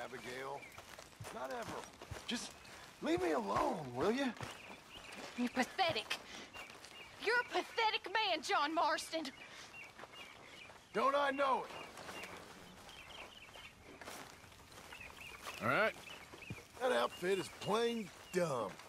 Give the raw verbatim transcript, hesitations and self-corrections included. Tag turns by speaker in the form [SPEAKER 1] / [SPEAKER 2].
[SPEAKER 1] Abigail. Not ever. Just leave me alone, will you?
[SPEAKER 2] You're pathetic. You're a pathetic man, John Marston.
[SPEAKER 1] Don't I know it?
[SPEAKER 3] All right.
[SPEAKER 1] That outfit is plain dumb.